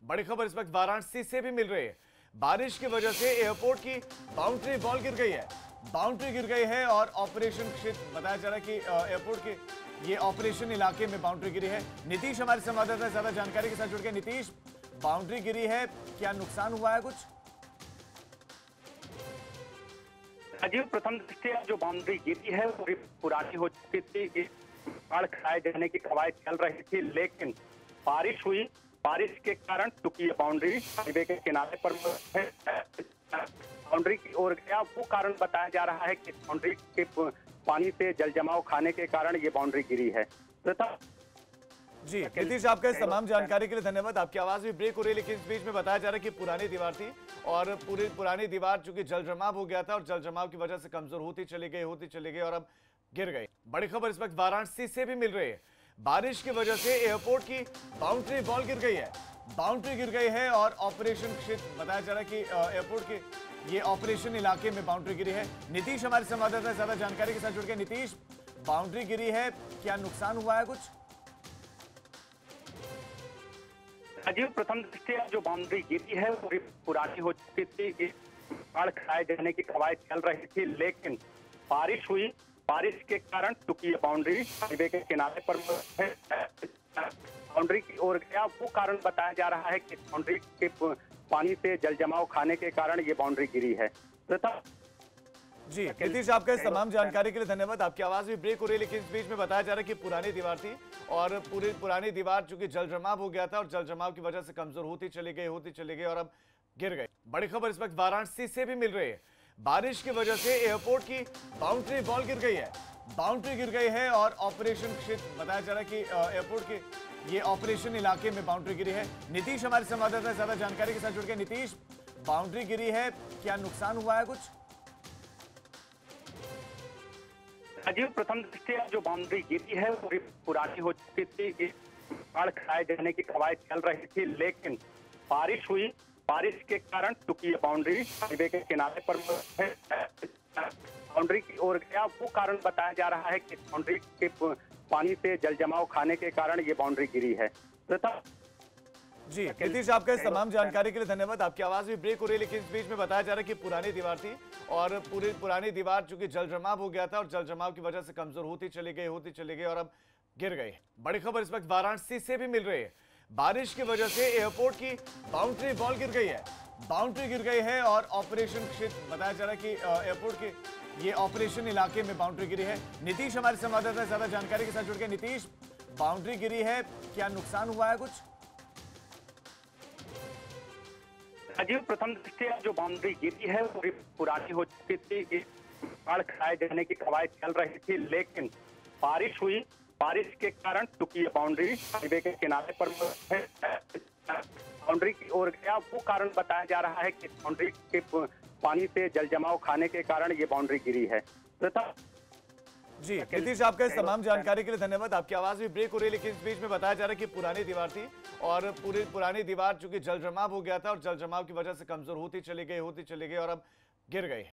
बड़ी खबर इस वक्त वाराणसी से भी मिल रही है। बारिश की वजह से एयरपोर्ट की बाउंड्री वॉल गिर गई है। बाउंड्री गिर गई है और ऑपरेशन क्षेत्र बताया जा रहा है कि एयरपोर्ट के ये ऑपरेशन इलाके में बाउंड्री गिरी है। नीतीश हमारे संवाददाता ज्यादा जानकारी के साथ जुड़ गए। नीतीश, बाउंड्री गिरी है, क्या नुकसान हुआ है कुछ? राजीव, प्रथम दृष्टया जो बाउंड्री गिरी है वो पुरानी हो चुकी थी। बाढ़ खड़ाए जाने की कवायद चल रही थी, लेकिन बारिश हुई। बारिश के कारण चूंकि ये बाउंड्री हाईवे के किनारे पर बाउंड्री की ओर गया, वो कारण बताया जा रहा है कि बाउंड्री के पानी से जल जमाव खाने के कारण ये बाउंड्री गिरी है। प्रथम जी नीतीश, आपका इस तमाम जानकारी के लिए धन्यवाद। आपकी आवाज भी ब्रेक हो रही है, लेकिन इस बीच में बताया जा रहा है कि पुरानी दीवार थी और पूरी पुरानी दीवार चूंकि जल जमाव हो गया था और जल जमाव की वजह से कमजोर होती चली गई और अब गिर गई। बड़ी खबर इस वक्त वाराणसी से भी मिल रही है। बारिश की वजह से एयरपोर्ट की बाउंड्री वॉल गिर गई है। बाउंड्री गिर गई है और ऑपरेशन क्षेत्र बताया जा रहा है कि एयरपोर्ट के ये ऑपरेशन इलाके में बाउंड्री गिरी है। नीतीश हमारे संवाददाता ज्यादा जानकारी के साथ जुड़ गए। नीतीश, बाउंड्री गिरी है, क्या नुकसान हुआ है कुछ? राजीव, प्रथम दृष्टया जो बाउंड्री गिरी है वो पुरानी हो चुकी थी। बाढ़ खड़ाए जाने की कवायद चल रही थी, लेकिन बारिश हुई। बारिश के कारण चूंकि ये बाउंड्री हाईवे के किनारे पर बाउंड्री की ओर गया, वो कारण बताया जा रहा है कि बाउंड्री के पानी से जल जमाव खाने के कारण ये बाउंड्री गिरी है। प्रथम जी नीतीश, आपका इस तमाम जानकारी के लिए धन्यवाद। आपकी आवाज भी ब्रेक हो रही है, लेकिन इस बीच में बताया जा रहा है कि पुरानी दीवार थी और पूरी पुरानी दीवार चूंकि जल जमाव हो गया था और जल जमाव की वजह से कमजोर होती चली गई और अब गिर गई। बड़ी खबर इस वक्त वाराणसी से भी मिल रही है। बारिश की वजह से एयरपोर्ट की बाउंड्री वॉल गिर गई है। बाउंड्री गिर गई है और ऑपरेशन क्षेत्र बताया जा रहा है कि एयरपोर्ट के ये ऑपरेशन इलाके में बाउंड्री गिरी है। नीतीश हमारे संवाददाता ज्यादा जानकारी के साथ जुड़ गए। नीतीश, बाउंड्री गिरी है, क्या नुकसान हुआ है कुछ? राजीव, प्रथम दृष्टया जो बाउंड्री गिरी है वो पुरानी हो चुकी थी। बाढ़ खड़ाए जाने की कवायद चल रही थी, लेकिन बारिश हुई। बारिश के कारण चूंकि ये बाउंड्री हाईवे के किनारे पर बाउंड्री की ओर गया, वो कारण बताया जा रहा है कि बाउंड्री के पानी से जल जमाव खाने के कारण ये बाउंड्री गिरी है। प्रथम जी नीतीश, आपका इस तमाम जानकारी के लिए धन्यवाद। आपकी आवाज भी ब्रेक हो रही है, लेकिन इस बीच में बताया जा रहा है कि पुरानी दीवार थी और पूरी पुरानी दीवार चूंकि जल जमाव हो गया था और जल जमाव की वजह से कमजोर होती चली गई और अब गिर गई। बड़ी खबर इस वक्त वाराणसी से भी मिल रही है। बारिश की वजह से एयरपोर्ट की बाउंड्री वॉल गिर गई है। बाउंड्री गिर गई है और ऑपरेशन क्षेत्र बताया जा रहा है कि एयरपोर्ट के ये ऑपरेशन इलाके में बाउंड्री गिरी है। नीतीश हमारे संवाददाता ज्यादा जानकारी के साथ जुड़ गए। नीतीश, बाउंड्री गिरी है, क्या नुकसान हुआ है कुछ? राजीव, प्रथम दृष्टया जो बाउंड्री गिरी है वो पुरानी हो चुकी थी। बाढ़ खड़ाए जाने की कवायद चल रही थी, लेकिन बारिश हुई। बारिश के कारण चूंकि ये बाउंड्री हाईवे के किनारे पर बाउंड्री की ओर गया, वो कारण बताया जा रहा है कि बाउंड्री के पानी से जल जमाव खाने के कारण ये बाउंड्री गिरी है। प्रथम जी नीतीश, आपका इस तमाम जानकारी के लिए धन्यवाद। आपकी आवाज भी ब्रेक हो रही है, लेकिन इस बीच में बताया जा रहा है कि पुरानी दीवार थी और पूरी पुरानी दीवार चूंकि जल जमाव हो गया था और जल जमाव की वजह से कमजोर होती चली गई और अब गिर गई।